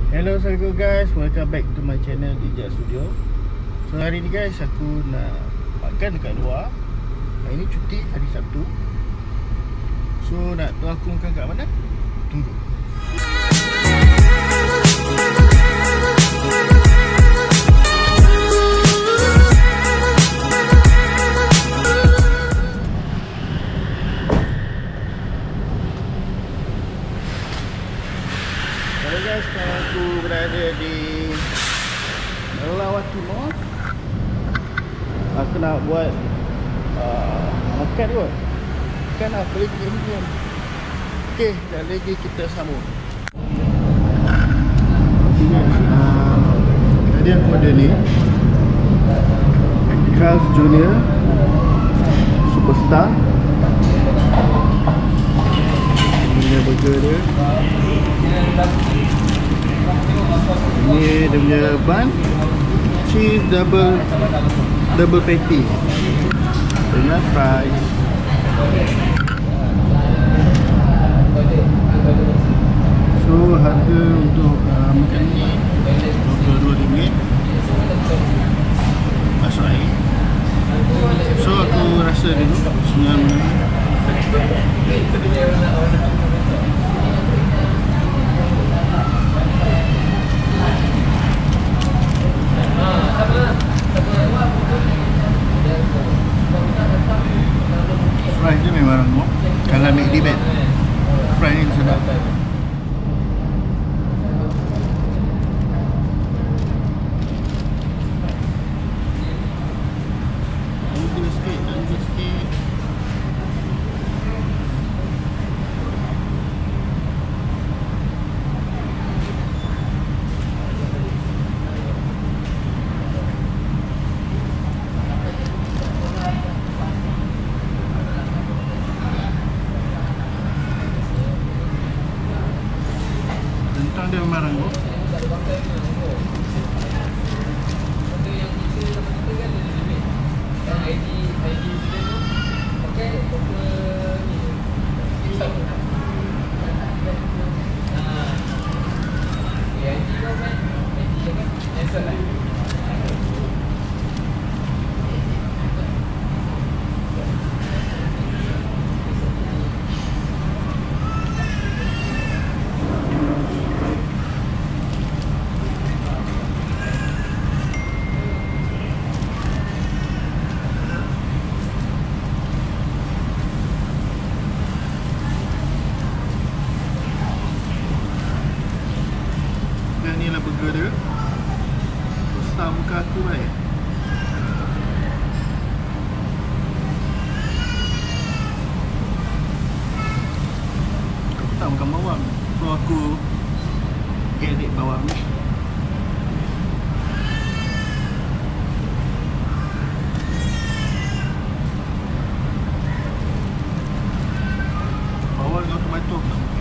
Hello, assalamualaikum guys, welcome back to my channel DJ Studio. So hari ni guys, aku nak makan dekat luar. Hari ni cuti, hari Sabtu. So nak tahu aku makan kat mana? Tunggu. Hello guys, sekarang aku berada di Melawati Mall. Aku nak buat makan kot. Makan apa lagi ni? Okay, dan lagi kita sambung. Tadi aku order ni Carl's Jr. Superstar. Ini burger dia. Ini dia punya bun, cheese double patty dengan fries. So harga untuk makan ni RM22 masuk air. So aku rasa dulu senyum. Fries dia memang kalau McD bed fries ni sedap. Tunggu sikit. Dia memang rangup. Inilah burger dia. Besar muka aku baik. Aku tak makan bawang, so aku edit bawang ni. Bawang dengan tomato tak makan.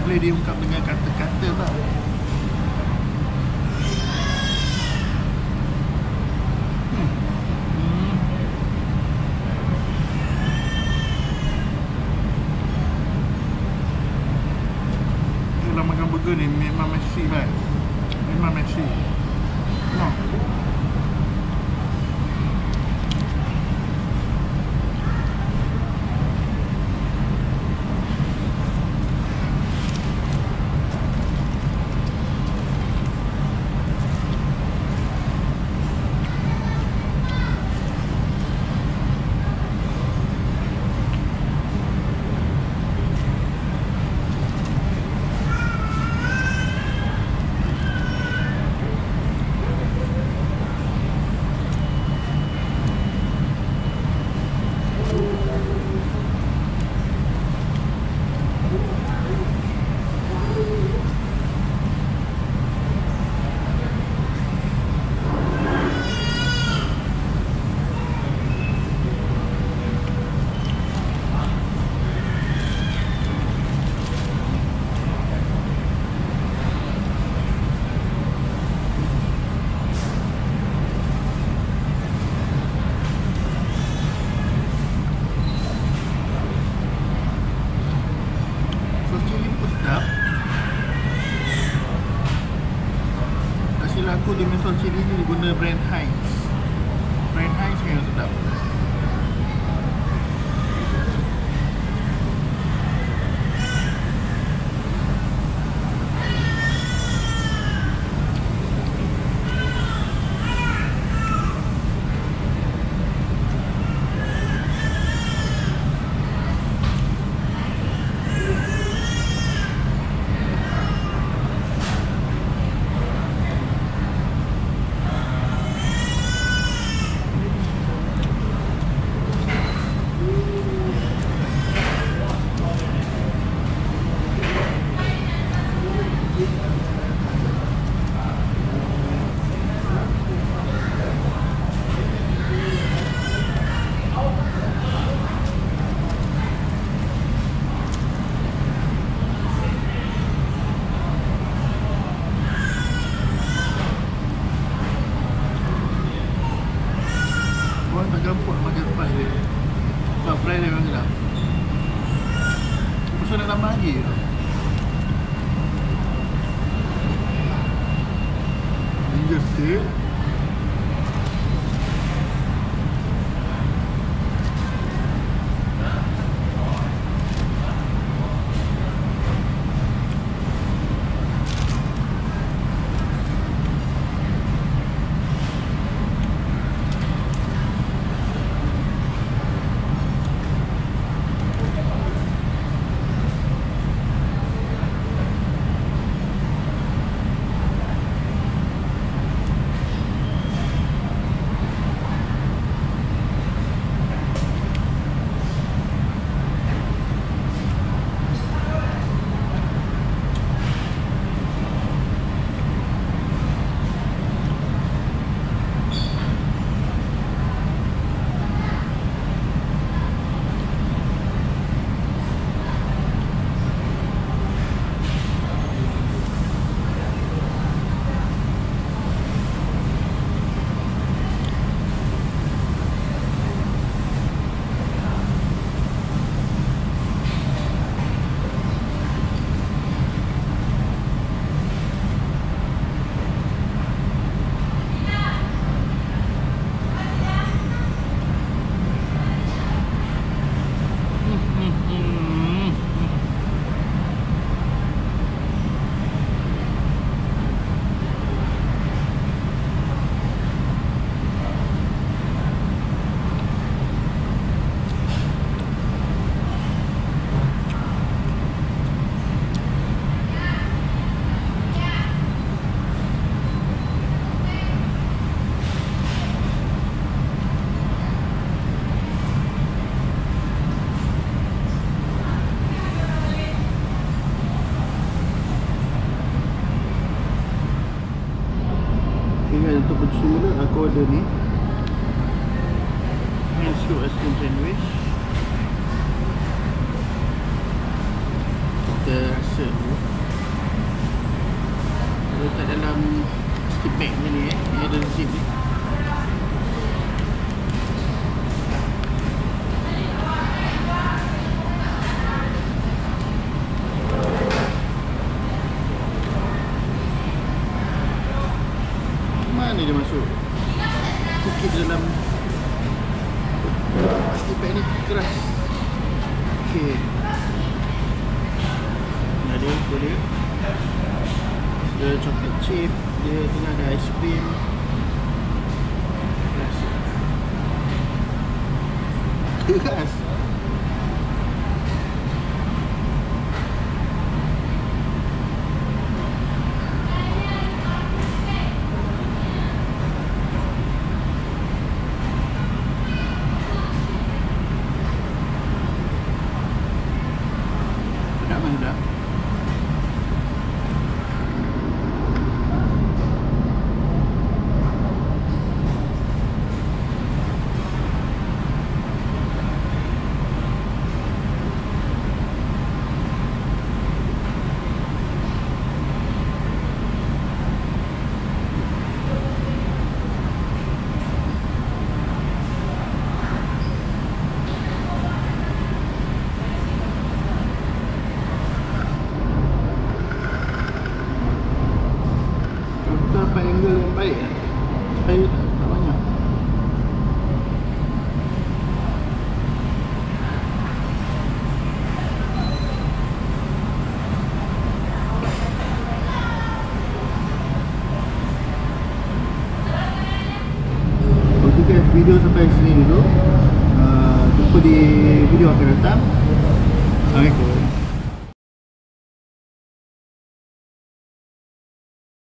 boleh diungkap dengan kata-kata tau. Itulah makan burger ni memang messy kan. Memang messy. No. Aku dengan sos cili ni guna brand Heinz. Brand Heinz memang sedap. Orang tak gampang makan lepas dia. Sebab fry dia memang sedap. Pasal nak tambah lagi tau. Ginger steak. Untuk pencuci mulut aku ada ni Nesco Ice Cream Sandwich. kita rasa dulu. Letak dalam stick bag macam ni ni ada zip ni. Mana dia masuk? Keep dalam stick bag ni keras. Okey. Ada boleh. Dia chocolate chip, dia tengah ada ice cream. Keras. Sedap kan sedap? Dapat angle yang baik supaya tak banyak. Okay guys, video sampai sini dulu. Jumpa di video akan datang. Assalamualaikum.